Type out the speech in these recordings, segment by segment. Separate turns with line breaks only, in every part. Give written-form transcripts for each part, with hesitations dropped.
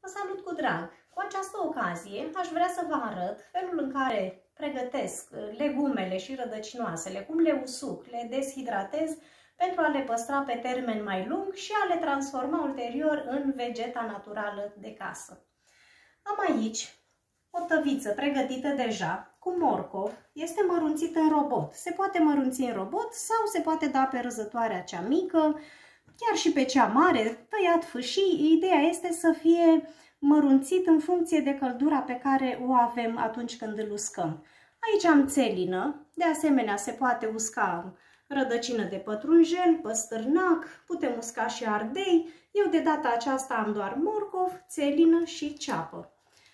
Vă salut cu drag! Cu această ocazie aș vrea să vă arăt felul în care pregătesc legumele și rădăcinoasele, cum le usuc, le deshidratez pentru a le păstra pe termen mai lung și a le transforma ulterior în vegeta naturală de casă. Am aici o tăviță pregătită deja cu morcov, este mărunțită în robot. Se poate mărunți în robot sau se poate da pe răzătoarea cea mică, chiar și pe cea mare, tăiat fâșii. Ideea este să fie mărunțit în funcție de căldura pe care o avem atunci când îl uscăm. Aici am țelină, de asemenea se poate usca rădăcină de pătrunjel, păstârnac, putem usca și ardei. Eu de data aceasta am doar morcov, țelină și ceapă.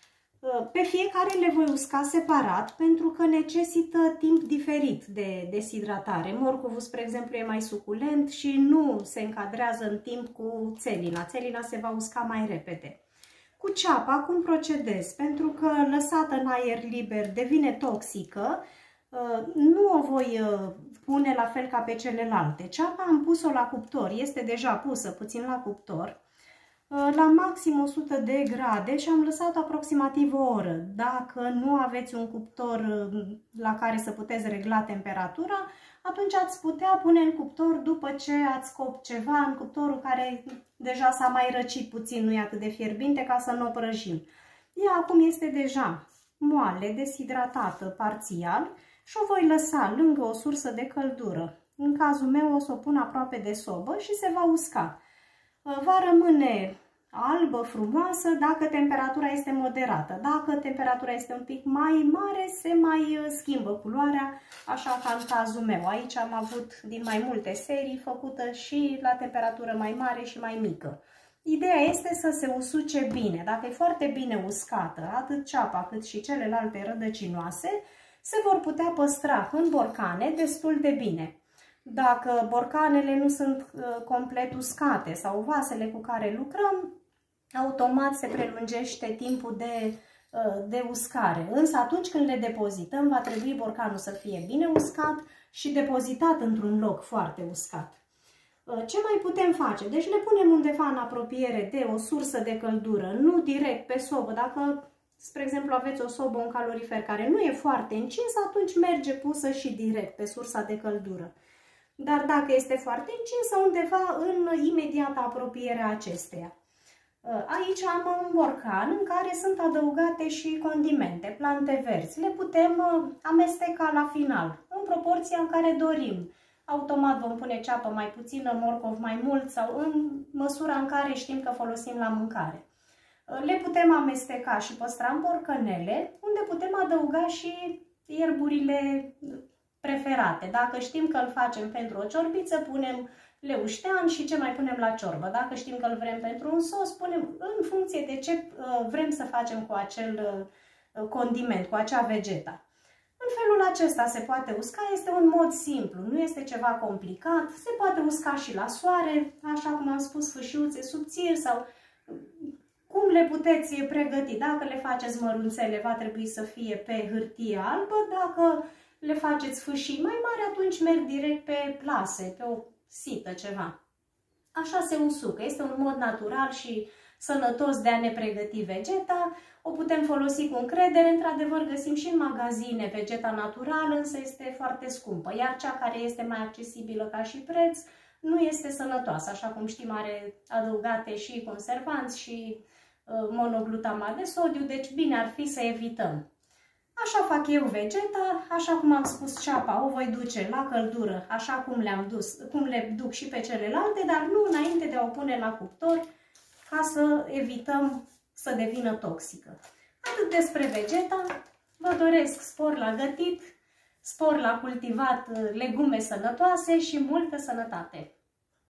Pe fiecare le voi usca separat pentru că necesită timp diferit de deshidratare. Morcovul, spre exemplu, e mai suculent și nu se încadrează în timp cu țelina. Țelina se va usca mai repede. Cu ceapa, cum procedez? Pentru că lăsată în aer liber devine toxică, nu o voi pune la fel ca pe celelalte. Ceapa am pus-o la cuptor, este deja pusă puțin la cuptor, la maxim 100 de grade și am lăsat aproximativ o oră. Dacă nu aveți un cuptor la care să puteți regla temperatura, atunci ați putea pune în cuptor după ce ați copt ceva, în cuptorul care deja s-a mai răcit puțin, nu e atât de fierbinte, ca să nu o prăjim. Ea acum este deja moale, deshidratată parțial și o voi lăsa lângă o sursă de căldură. În cazul meu o să o pun aproape de sobă și se va usca. Va rămâne albă, frumoasă, dacă temperatura este moderată. Dacă temperatura este un pic mai mare, se mai schimbă culoarea, așa ca în cazul meu. Aici am avut din mai multe serii, făcută și la temperatură mai mare și mai mică. Ideea este să se usuce bine. Dacă e foarte bine uscată, atât ceapa cât și celelalte rădăcinoase, se vor putea păstra în borcane destul de bine. Dacă borcanele nu sunt complet uscate sau vasele cu care lucrăm, automat se prelungește timpul de uscare. Însă atunci când le depozităm, va trebui borcanul să fie bine uscat și depozitat într-un loc foarte uscat. Ce mai putem face? Deci le punem undeva în apropiere de o sursă de căldură, nu direct pe sobă. Dacă, spre exemplu, aveți o sobă, un calorifer care nu e foarte încins, atunci merge pusă și direct pe sursa de căldură. Dar dacă este foarte încinsă, undeva în imediată apropiere a acesteia. Aici am un borcan în care sunt adăugate și condimente, plante verzi. Le putem amesteca la final, în proporția în care dorim. Automat vom pune ceapă mai puțină, morcov mai mult sau în măsura în care știm că folosim la mâncare. Le putem amesteca și păstra în borcanele, unde putem adăuga și ierburile preferate. Dacă știm că îl facem pentru o ciorbiță, punem leuștean și ce mai punem la ciorbă. Dacă știm că îl vrem pentru un sos, punem în funcție de ce vrem să facem cu acel condiment, cu acea vegeta. În felul acesta se poate usca, este un mod simplu, nu este ceva complicat, se poate usca și la soare, așa cum am spus, fâșiuțe subțiri sau cum le puteți pregăti. Dacă le faceți mărunțele, va trebui să fie pe hârtie albă, dacă le faceți fâșii mai mari, atunci merg direct pe plase, pe o sită ceva. Așa se usucă. Este un mod natural și sănătos de a ne pregăti vegeta. O putem folosi cu încredere. Într-adevăr, găsim și în magazine vegeta naturală, însă este foarte scumpă. Iar cea care este mai accesibilă ca și preț nu este sănătoasă. Așa cum știm, are adăugate și conservanți și monoglutamat de sodiu, deci bine ar fi să evităm. Așa fac eu vegeta, așa cum am spus, ceapa o voi duce la căldură, așa cum le duc și pe celelalte, dar nu înainte de a o pune la cuptor, ca să evităm să devină toxică. Atât despre vegeta, vă doresc spor la gătit, spor la cultivat legume sănătoase și multă sănătate!